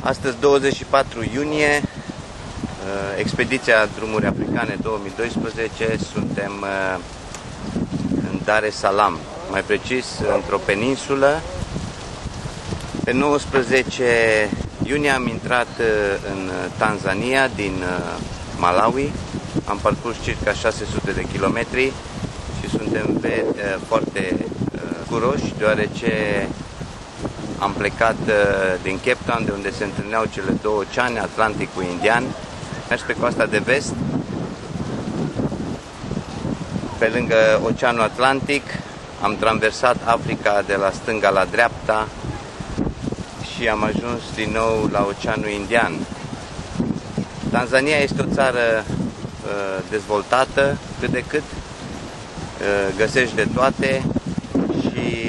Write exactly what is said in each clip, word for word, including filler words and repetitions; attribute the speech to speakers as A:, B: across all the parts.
A: Astăzi, douăzeci și patru iunie, expediția Drumuri Africane două mii doisprezece, suntem în Dar es Salaam, mai precis într-o peninsulă. Pe nouăsprezece iunie am intrat în Tanzania din Malawi, am parcurs circa șase sute de kilometri și suntem foarte bucuroși deoarece am plecat din Cape Town, de unde se întâlneau cele două oceane, Atlanticul Indian, mers pe coasta de vest, pe lângă Oceanul Atlantic, am traversat Africa de la stânga la dreapta și am ajuns din nou la Oceanul Indian. Tanzania este o țară uh, dezvoltată, cât de cât, uh, găsești de toate și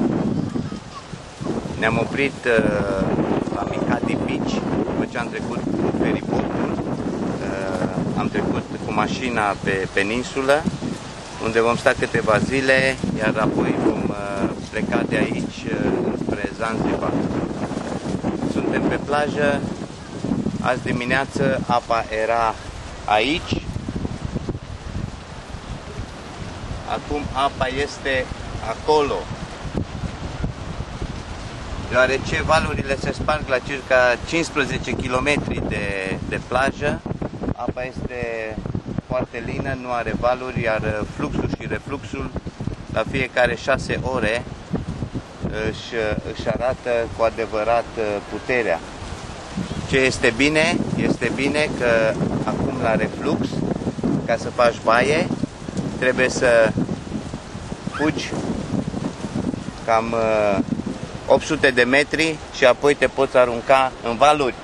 A: ne-am oprit uh, la Mikadi Beach, după ce am trecut cu feribotul, uh, am trecut cu mașina pe peninsulă, unde vom sta câteva zile, iar apoi vom uh, pleca de aici uh, spre Zanzibar. Suntem pe plajă, azi dimineață apa era aici, acum apa este acolo. Deoarece valurile se sparg la circa cincisprezece kilometri de, de plajă, apa este foarte lină, nu are valuri, iar fluxul și refluxul la fiecare șase ore își, își arată cu adevărat puterea. Ce este bine? Este bine că acum la reflux, ca să faci baie, trebuie să fugi cam opt sute de metri și apoi te poți arunca în valuri.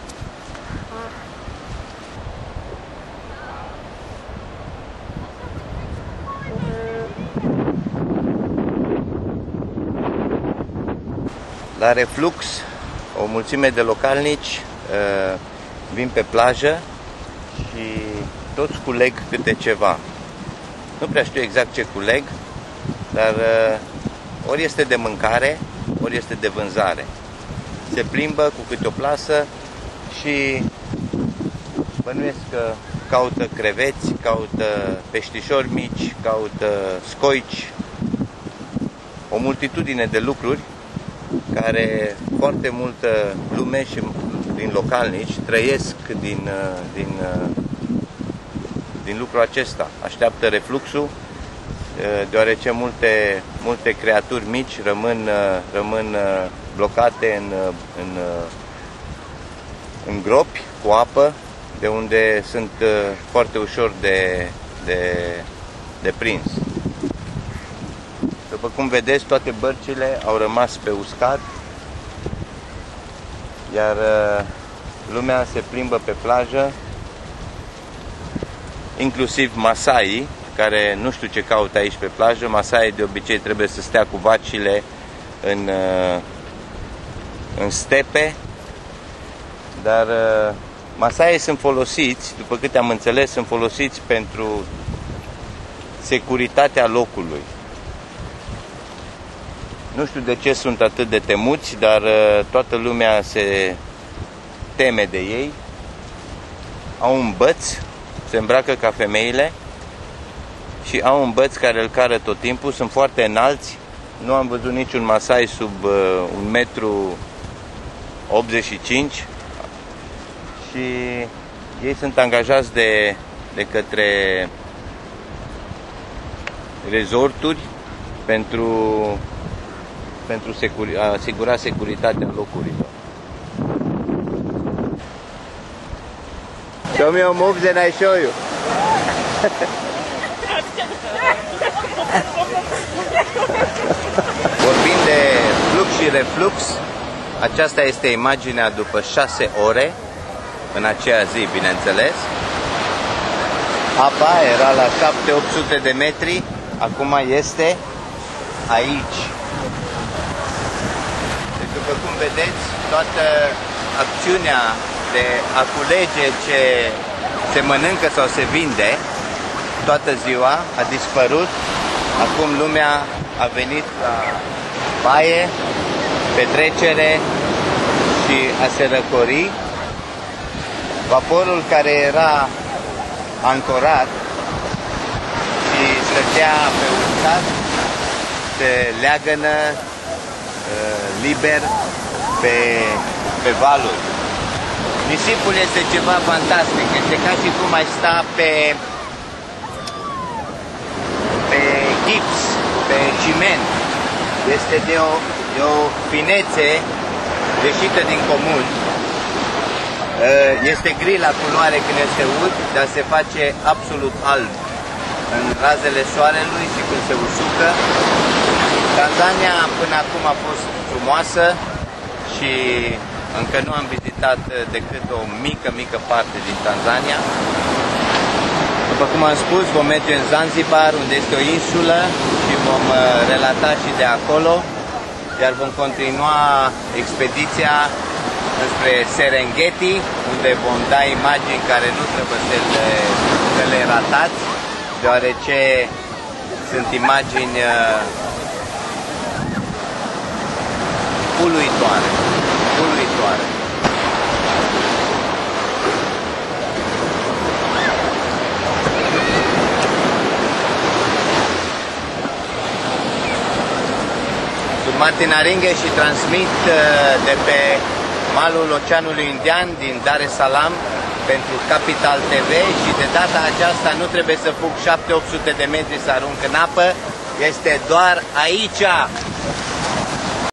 A: La reflux, o mulțime de localnici uh, vin pe plajă și toți culeg câte ceva. Nu prea știu exact ce culeg, dar uh, ori este de mâncare, ori este de vânzare. Se plimbă cu câte o plasă și bănuiesc că caută creveți, caută peștișori mici, caută scoici, o multitudine de lucruri care foarte multă lume și din localnici trăiesc din, din, din lucrul acesta. Așteaptă refluxul, deoarece multe, multe creaturi mici rămân, rămân blocate în, în, în gropi cu apă, de unde sunt foarte ușor de, de, de prins. După cum vedeți, toate bărcile au rămas pe uscat, iar lumea se plimbă pe plajă, inclusiv Masai, care nu știu ce caută aici pe plajă. Masai de obicei trebuie să stea cu vacile în, în stepe, dar Masai sunt folosiți, după câte am înțeles, sunt folosiți pentru securitatea locului. Nu știu de ce sunt atât de temuți, dar toată lumea se teme de ei. Au un băț, se îmbracă ca femeile și au un băț care îl cară tot timpul. Sunt foarte înalți, nu am văzut niciun Masai sub uh, un metru optzeci și cinci și ei sunt angajați de, de către resorturi pentru pentru securi, a asigura securitatea locurilor. Show me your moves and I show you. Vorbind de flux și reflux, aceasta este imaginea după șase ore, în aceea zi, bineînțeles. Apa era la șapte opt sute de metri, acum este aici. După cum vedeți, toată acțiunea de a culege ce se mănâncă sau se vinde toată ziua a dispărut. Acum lumea a venit la baie, petrecere și a se răcori. Vaporul care era ancorat și stătea pe uscat se leagănă uh, liber pe, pe valuri. Nisipul este ceva fantastic, este ca și cum ai sta pe, pe gips, pe ciment. Este de o, de o finețe ieșită din comun. Este gri la culoare când este ud, dar se face absolut alb în razele soarelui și când se usucă. Tanzania până acum a fost frumoasă și încă nu am vizitat decât o mică, mică parte din Tanzania. După cum am spus, vom merge în Zanzibar, unde este o insulă, și vom relata și de acolo, iar vom continua expediția spre Serengeti, unde vom da imagini care nu trebuie să le, să le ratați, deoarece sunt imagini uluitoare, uluitoare. Sunt Martin Aringhe și transmit de pe malul Oceanului Indian din Dar es Salaam pentru Capital T V și de data aceasta nu trebuie să fug șapte opt sute de metri să arunc în apă, este doar aici.